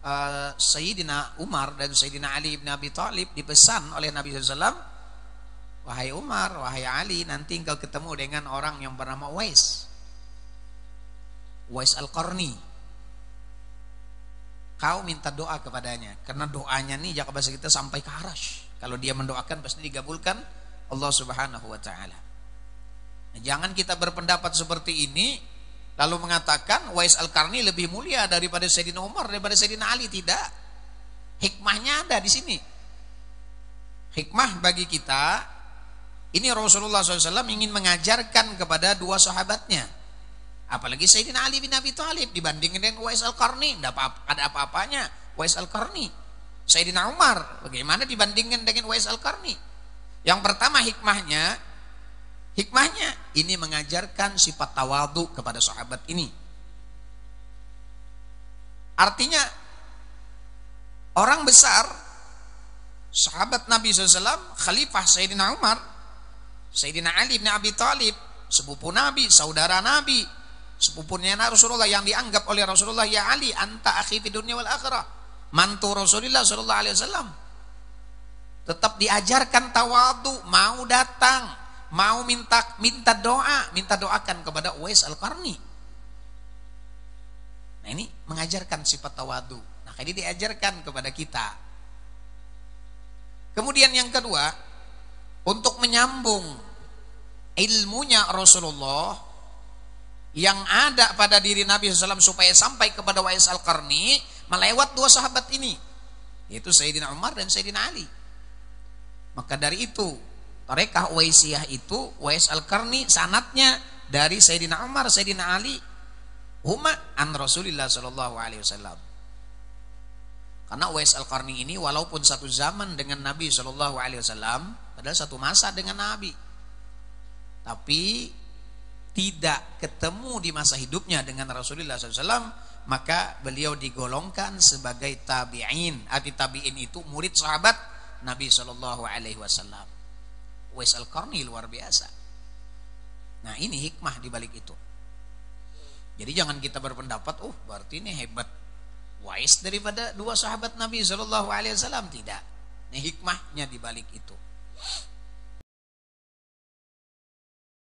Sayyidina Umar dan Sayyidina Ali bin Abi Thalib dipesan oleh Nabi SAW, wahai Umar, wahai Ali, nanti engkau ketemu dengan orang yang bernama Uwais Al-Qarni. Kau minta doa kepadanya, karena doanya nih jaka bahasa kita sampai ke arash. Kalau dia mendoakan pasti dikabulkan Allah Subhanahu wa taala. Nah, jangan kita berpendapat seperti ini lalu mengatakan Uwais Al-Qarni lebih mulia daripada Sayyidina Umar, daripada Sayyidina Ali. Tidak. Hikmahnya ada di sini. Hikmah bagi kita, ini Rasulullah SAW ingin mengajarkan kepada dua sahabatnya. Apalagi Sayyidina Ali bin Abi Thalib dibandingkan dengan Uwais Al-Qarni, ada apa-apanya Uwais Al-Qarni. Sayyidina Umar bagaimana dibandingkan dengan Uwais Al-Qarni? Yang pertama hikmahnya ini mengajarkan sifat tawadhu kepada sahabat ini. Artinya orang besar, sahabat Nabi SAW, Khalifah Sayyidina Umar, Sayyidina Ali bin Abi Thalib, sepupu Nabi, saudara Nabi, sepupunya Rasulullah yang dianggap oleh Rasulullah, ya Ali, anta akhi fid dunya wal akhirah, mantu Rasulullah sallallahu alaihi wasallam. Tetap diajarkan tawadhu, mau datang, mau minta doakan kepada Uwais Al-Qarni. Nah, ini mengajarkan sifat tawadhu. Nah, ini diajarkan kepada kita. Kemudian yang kedua, untuk menyambung ilmunya Rasulullah yang ada pada diri Nabi SAW supaya sampai kepada Uwais Al-Qarni melewat dua sahabat ini, yaitu Sayyidina Umar dan Sayyidina Ali. Maka dari itu tarekah Uwaisiyah itu, Uwais Al-Qarni sanadnya dari Sayyidina Umar, Sayyidina Ali, huma an Rasulillah sallallahu alaihi wasallam. Karena Uwais Al-Qarni ini walaupun satu zaman dengan Nabi sallallahu alaihi wasallam, padahal satu masa dengan Nabi, tapi tidak ketemu di masa hidupnya dengan Rasulullah SAW, maka beliau digolongkan sebagai tabi'in. Arti tabi'in itu murid sahabat Nabi Sallallahu Alaihi Wasallam. Uwais Al-Qarni luar biasa. Nah, ini hikmah di balik itu. Jadi jangan kita berpendapat, berarti ini hebat Uwais daripada dua sahabat Nabi Sallallahu Alaihi Wasallam. Tidak. Ini hikmahnya di balik itu.